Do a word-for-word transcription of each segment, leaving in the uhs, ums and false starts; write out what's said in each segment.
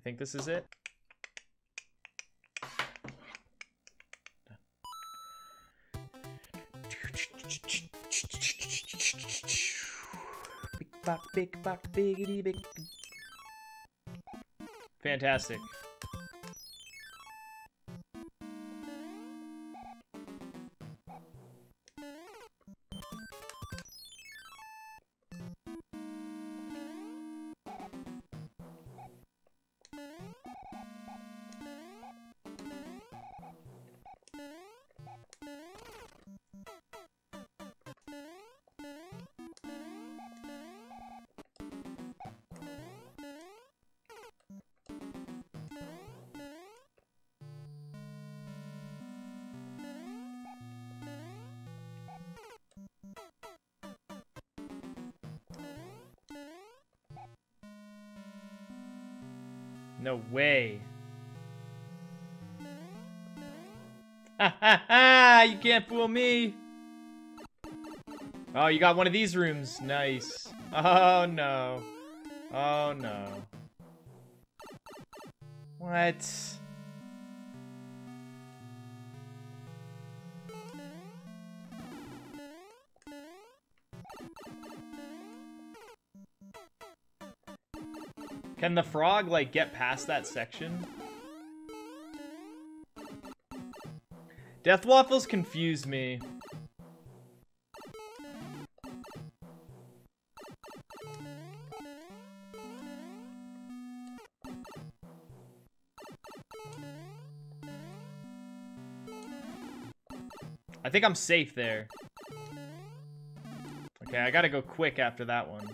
think this is it. Big bop, big bop, biggity big. Fantastic. No way. Ha ha ha! You can't fool me! Oh, you got one of these rooms. Nice. Oh no. Oh no. What? Can the frog, like, get past that section? Death Waffles confuse me. I think I'm safe there. Okay, I gotta go quick after that one.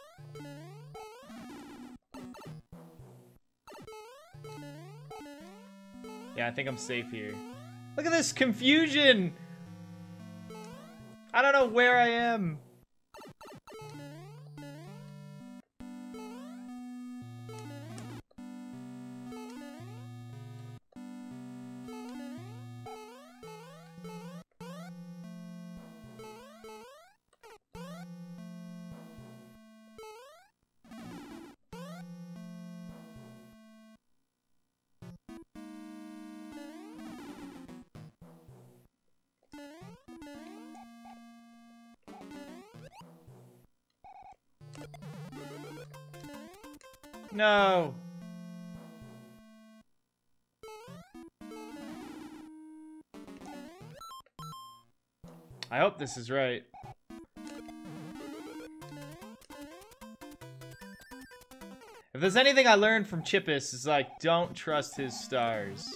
Yeah, I think I'm safe here. Look at this confusion! I don't know where I am. No. I hope this is right. If there's anything I learned from Chippus, it's like, don't trust his stars.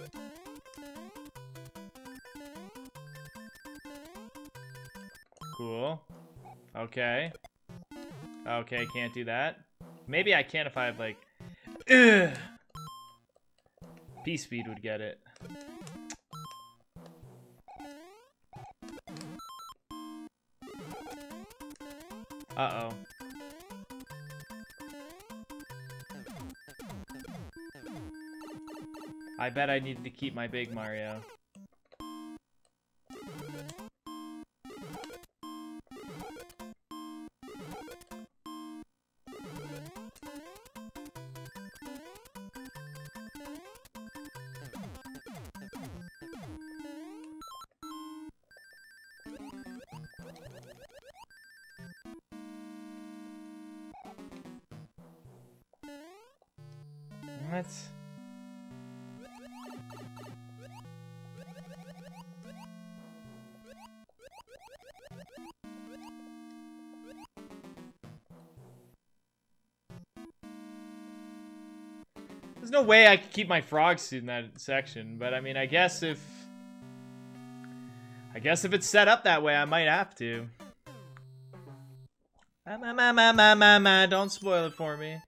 Cool. Okay. Okay, can't do that. Maybe I can if I have, like... Ugh. P-Speed would get it. Uh-oh. I bet I needed to keep my big Mario. What? There's no way I could keep my frog suit in that section, but I mean, I guess if... I guess if it's set up that way, I might have to. Ma ma ma ma ma ma ma, don't spoil it for me.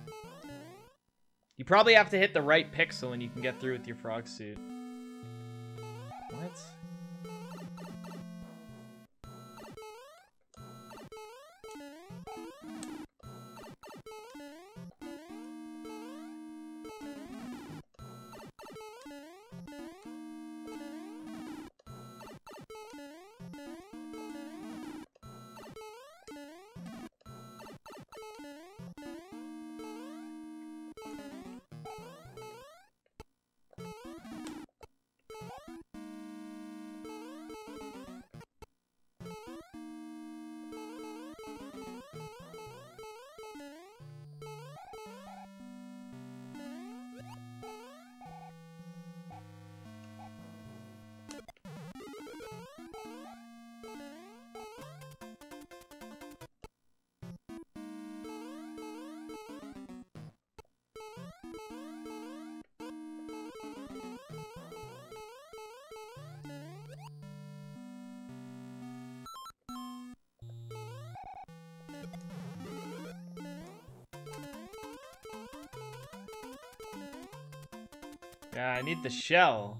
You probably have to hit the right pixel and you can get through with your frog suit. Yeah, I need the shell.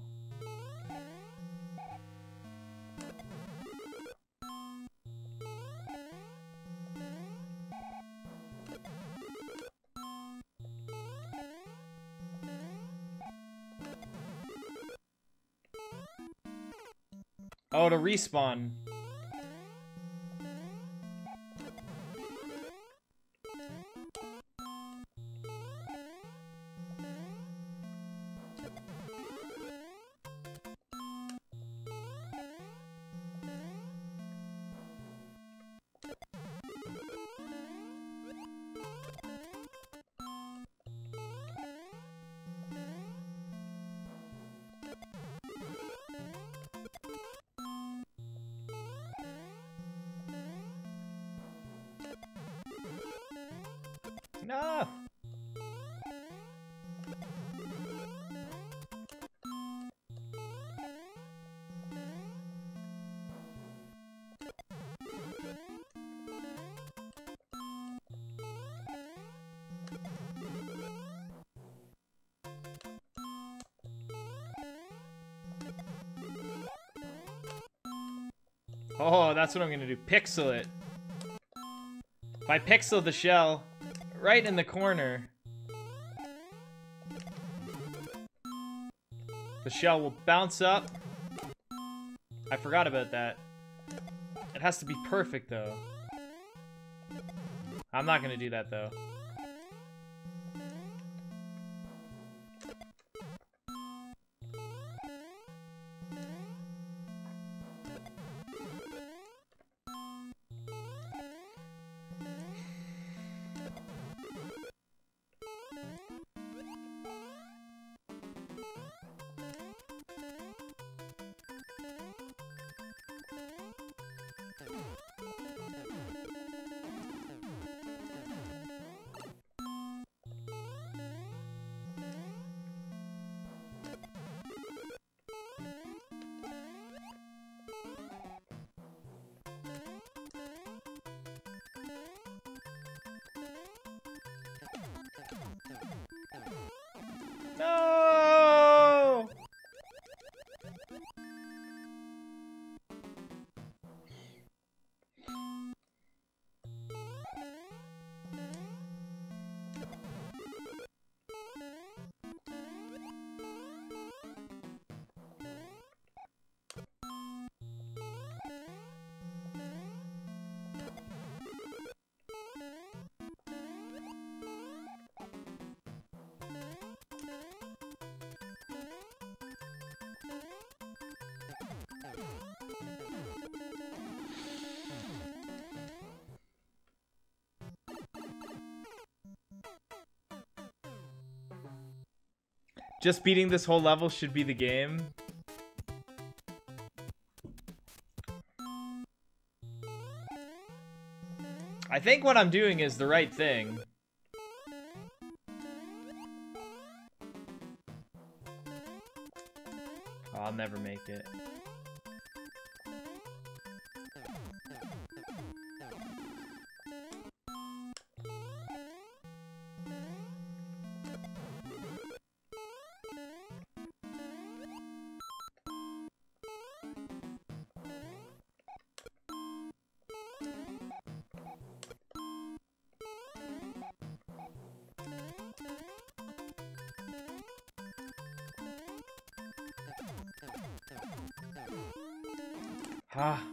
Oh, to respawn. No. Oh, that's what I'm gonna do. Pixel it. If I pixel the shell right in the corner, the shell will bounce up. I forgot about that. It has to be perfect, though. I'm not gonna do that, though. No! Just beating this whole level should be the game. I think what I'm doing is the right thing. Oh, I'll never make it. Ah.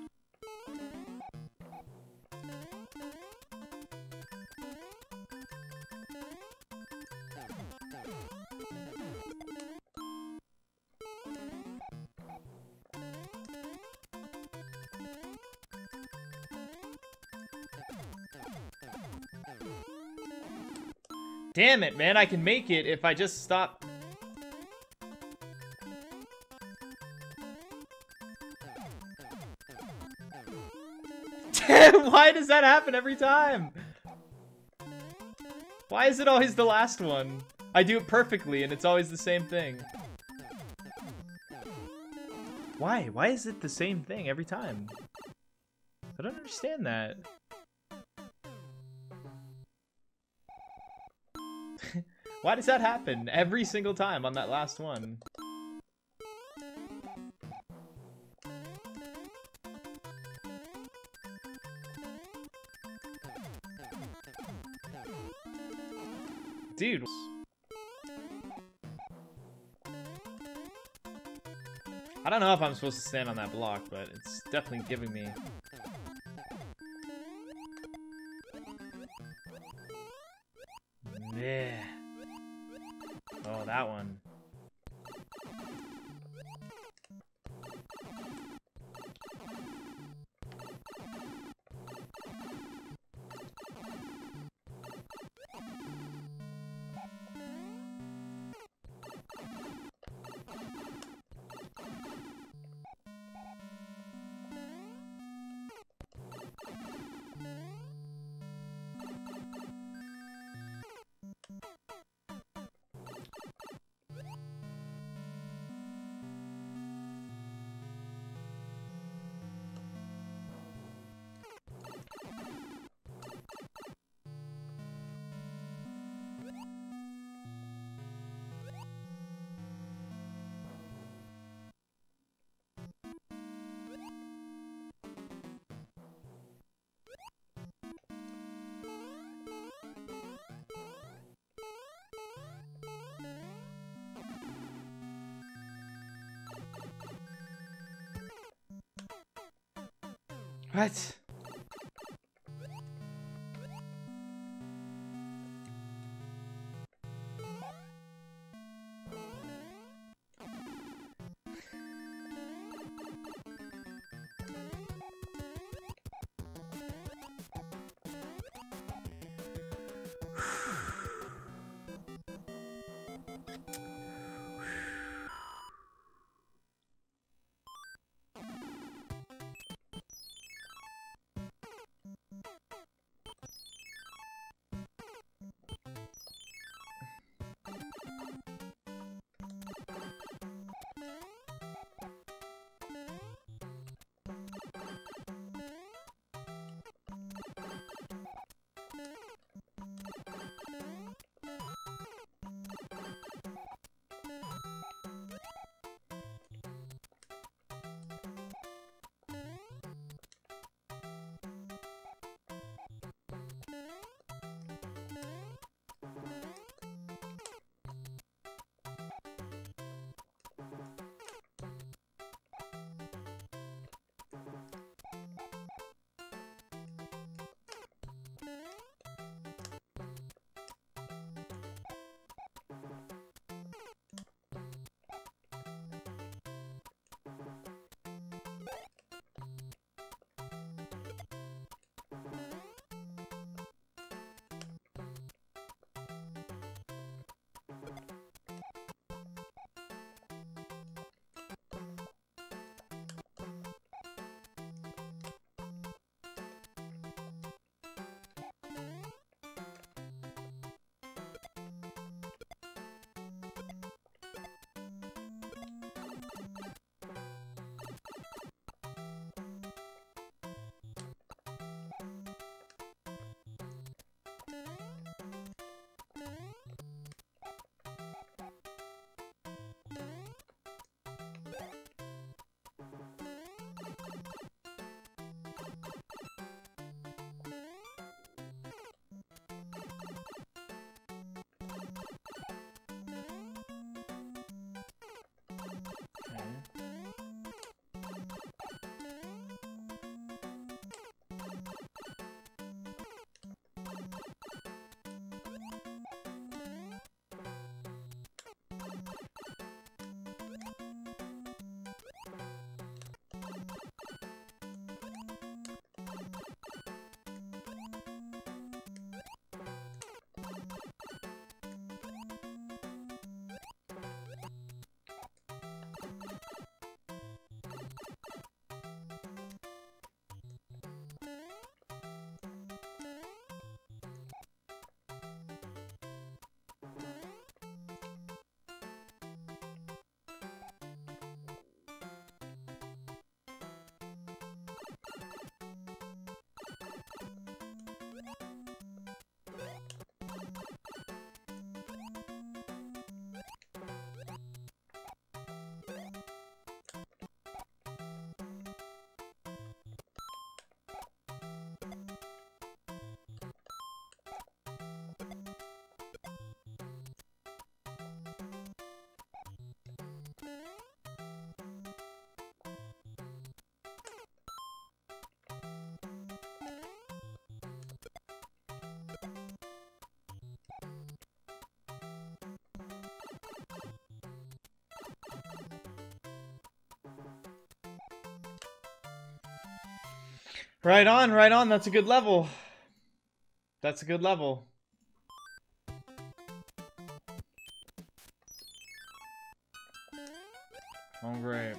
Damn it, man, I can make it if I just stop. Why does that happen every time? Why is it always the last one? I do it perfectly and it's always the same thing. Why? Why is it the same thing every time? I don't understand that. Why does that happen every single time on that last one? Dude. I don't know if I'm supposed to stand on that block, but it's definitely giving me... Yeah. Oh, that one. What? Right on, right on. That's a good level. That's a good level. Oh, great.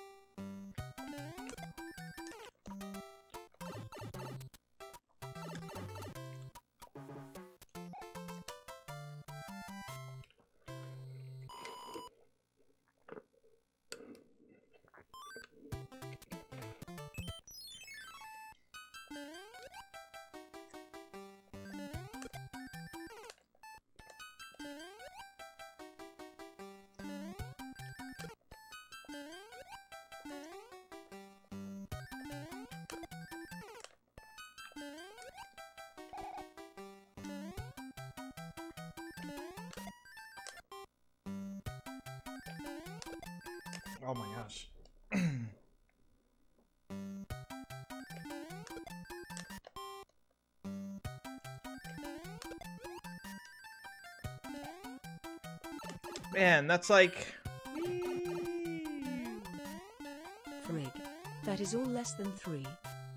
Oh my gosh. Man, that's like... Frig. That is all less than three.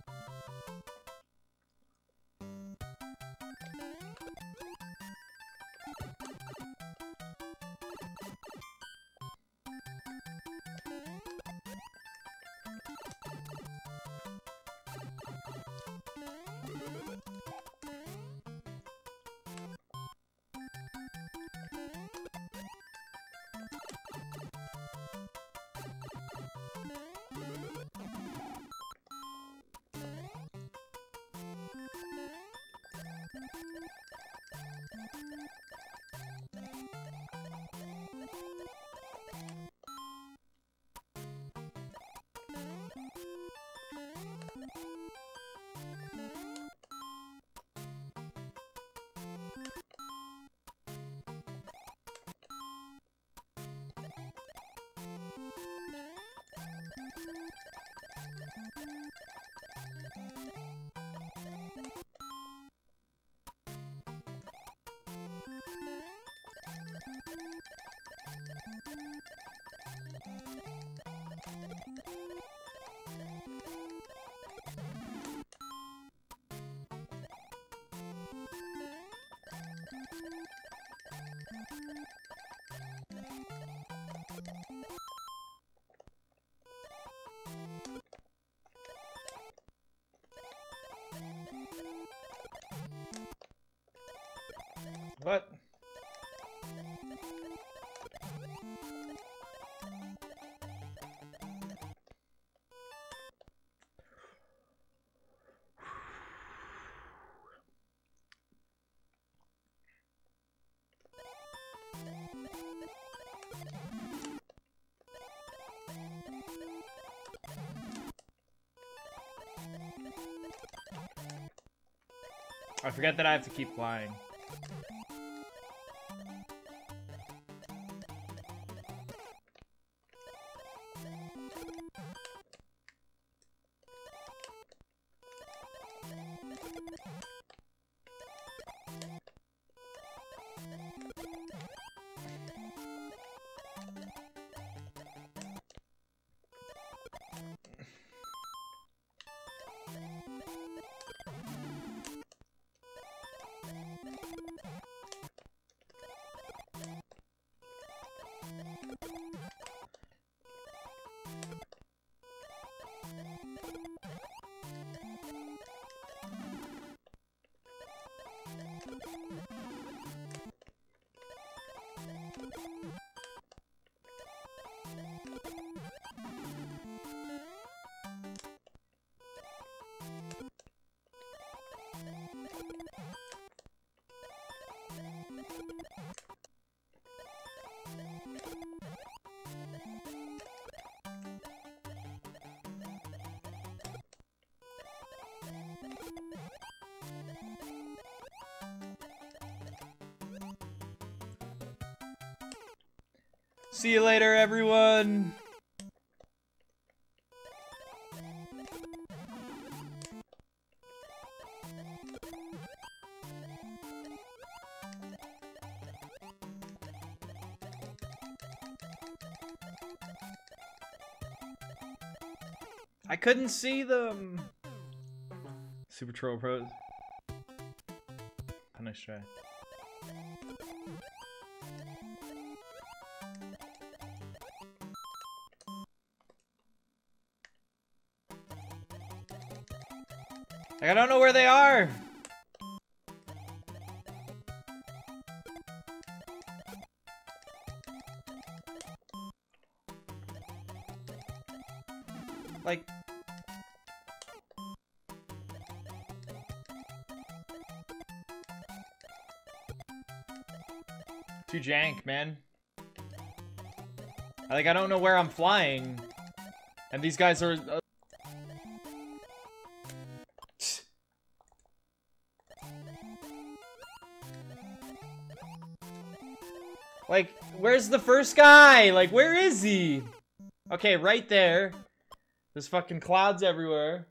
What? I forget that I have to keep flying. See you later, everyone! I couldn't see them! Super Troll Pros. Oh, nice try. Like, I don't know where they are. Like, too jank, man. Like, I don't know where I'm flying, and these guys are. Uh... Like, where's the first guy? Like, where is he? Okay, right there. There's fucking clouds everywhere.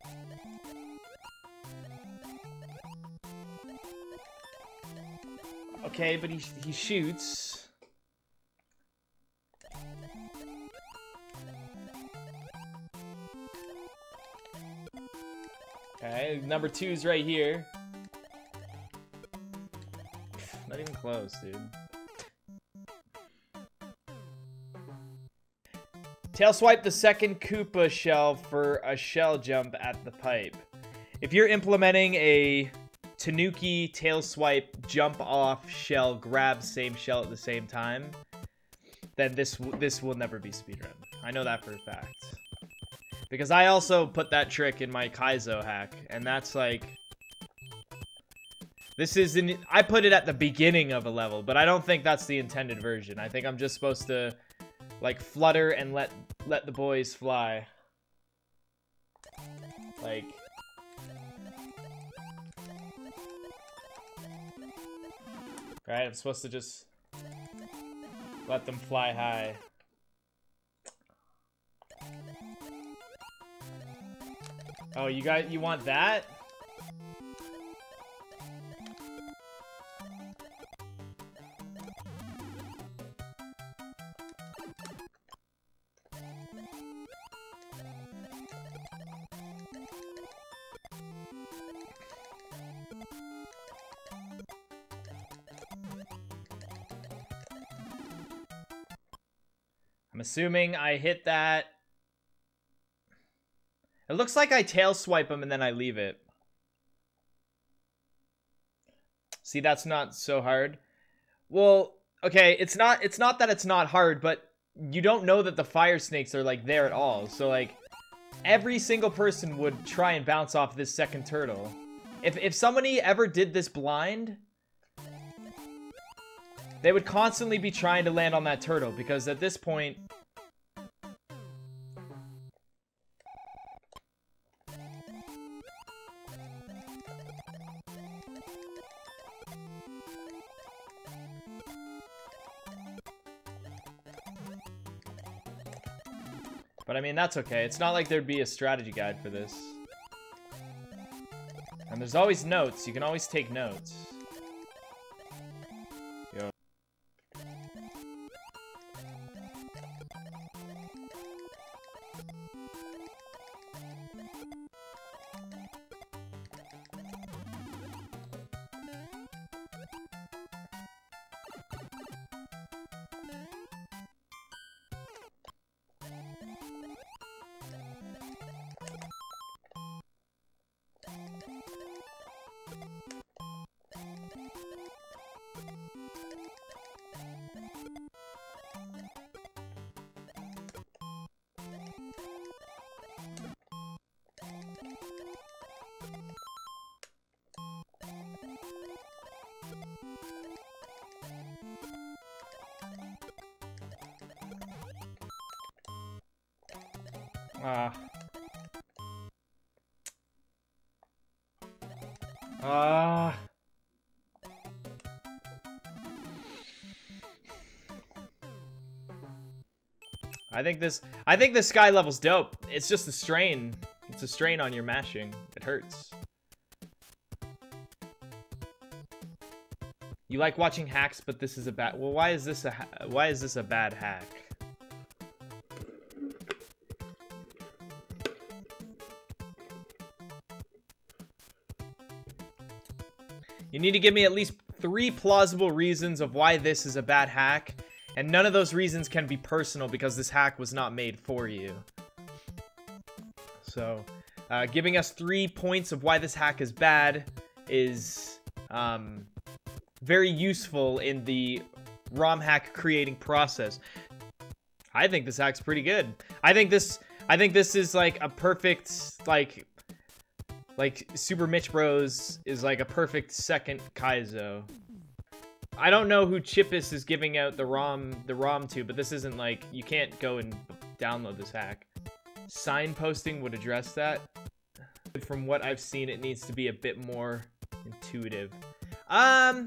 Okay, but he, he shoots. Okay, number two's right here. Not even close, dude. Tail swipe the second Koopa shell for a shell jump at the pipe. If you're implementing a Tanuki tail swipe jump off shell grab same shell at the same time, then this this will never be speedrun. I know that for a fact. Because I also put that trick in my Kaizo hack, and that's like, this is in, I put it at the beginning of a level, but I don't think that's the intended version. I think I'm just supposed to like flutter and let let the boys fly. Like, right, I'm supposed to just let them fly high. Oh, you guys, you want that? I'm assuming I hit that. It looks like I tail swipe him and then I leave it. See, that's not so hard. Well, okay, it's not it's not that it's not hard, but you don't know that the fire snakes are like there at all. So like every single person would try and bounce off this second turtle. If if somebody ever did this blind, they would constantly be trying to land on that turtle, because at this point, but I mean, that's okay. It's not like there'd be a strategy guide for this. And there's always notes. You can always take notes. Yo. Ah. Ah. I think this I think this sky level's dope. It's just a strain. It's a strain on your mashing. It hurts. You like watching hacks, but this is a bad. Well, why is this a ha why is this a bad hack? You need to give me at least three plausible reasons of why this is a bad hack. And none of those reasons can be personal because this hack was not made for you. So, uh, giving us three points of why this hack is bad is um, very useful in the ROM hack creating process. I think this hack's pretty good. I think this, I think this is like a perfect, like, like Super Mitch Bros is like a perfect second Kaizo. I don't know who Chippus is giving out the ROM, the ROM to, but this isn't like, you can't go and download this hack. Signposting would address that. From what I've seen, it needs to be a bit more intuitive. Um,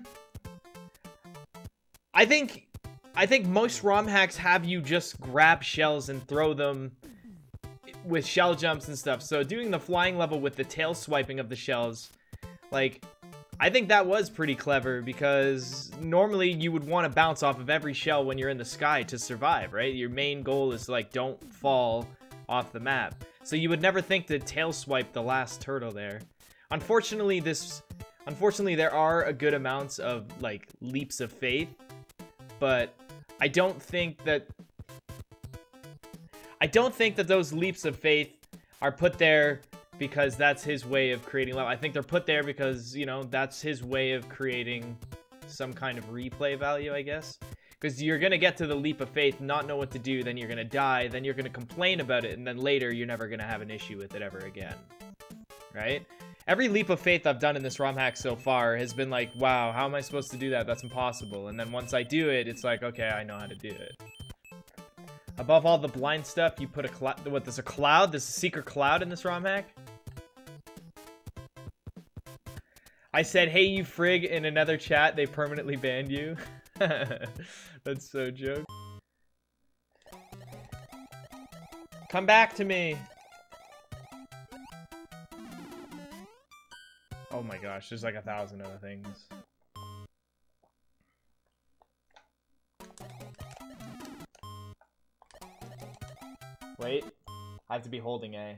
I think, I think most ROM hacks have you just grab shells and throw them with shell jumps and stuff. So doing the flying level with the tail swiping of the shells, like, I think that was pretty clever because normally you would want to bounce off of every shell when you're in the sky to survive, right? Your main goal is to, like, don't fall off the map. So you would never think to tail swipe the last turtle there. Unfortunately, this, unfortunately, there are a good amounts of, like, leaps of faith, but I don't think that, I don't think that those leaps of faith are put there because that's his way of creating level. I think they're put there because, you know, that's his way of creating some kind of replay value, I guess. Because you're going to get to the leap of faith, not know what to do, then you're going to die, then you're going to complain about it, and then later you're never going to have an issue with it ever again. Right? Every leap of faith I've done in this ROM hack so far has been like, wow, how am I supposed to do that? That's impossible. And then once I do it, it's like, okay, I know how to do it. Above all the blind stuff, you put a cloud. What, there's a cloud? There's a secret cloud in this ROM hack? I said, hey, you frig, in another chat. They permanently banned you. That's so joke. Come back to me. Oh my gosh, there's like a thousand other things. Wait, I have to be holding A.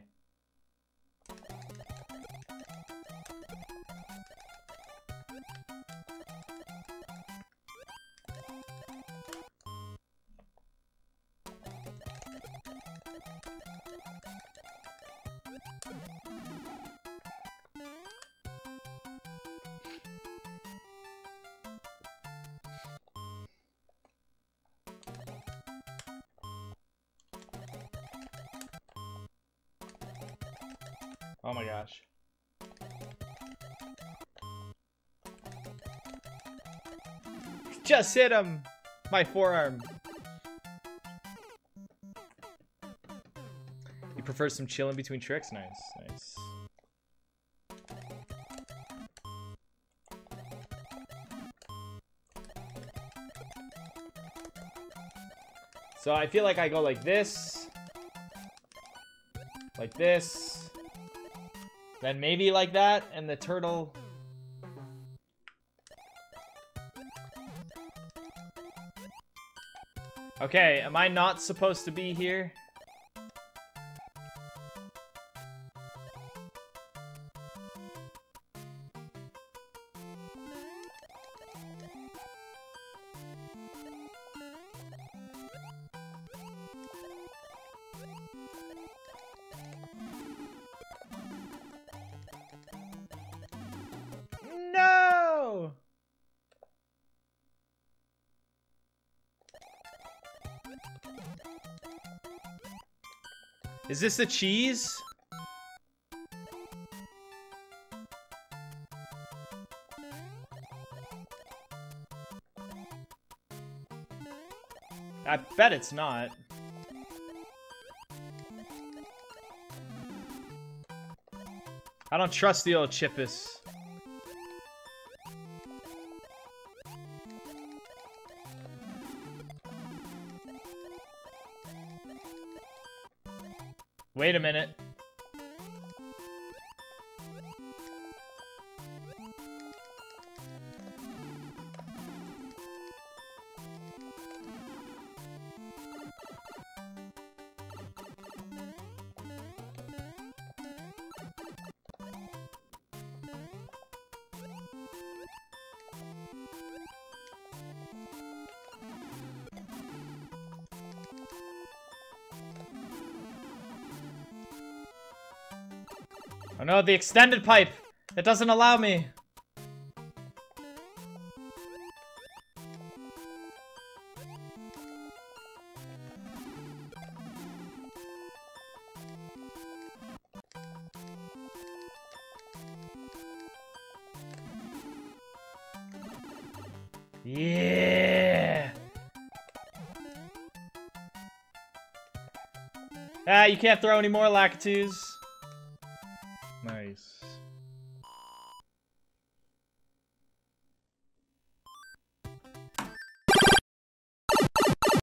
Oh my gosh. Just hit him! My forearm. You prefer some chilling between tricks? Nice, nice. So I feel like I go like this. Like this. Then maybe like that, and the turtle... Okay, am I not supposed to be here? No! Is this the cheese? I bet it's not. I don't trust the old Chippus. Wait a minute. Oh no, the extended pipe! It doesn't allow me! Yeah! Ah, you can't throw any more Lakitus. Nice.